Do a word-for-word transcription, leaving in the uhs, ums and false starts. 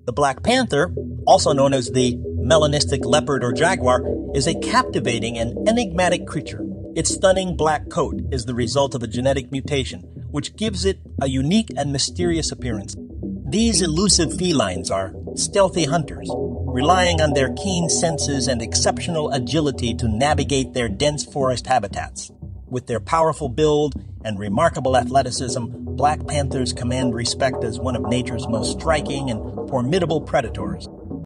The black panther, also known as the melanistic leopard or jaguar, is a captivating and enigmatic creature. Its stunning black coat is the result of a genetic mutation, which gives it a unique and mysterious appearance. These elusive felines are stealthy hunters, relying on their keen senses and exceptional agility to navigate their dense forest habitats. With their powerful build and remarkable athleticism, black panthers command respect as one of nature's most striking and formidable predators.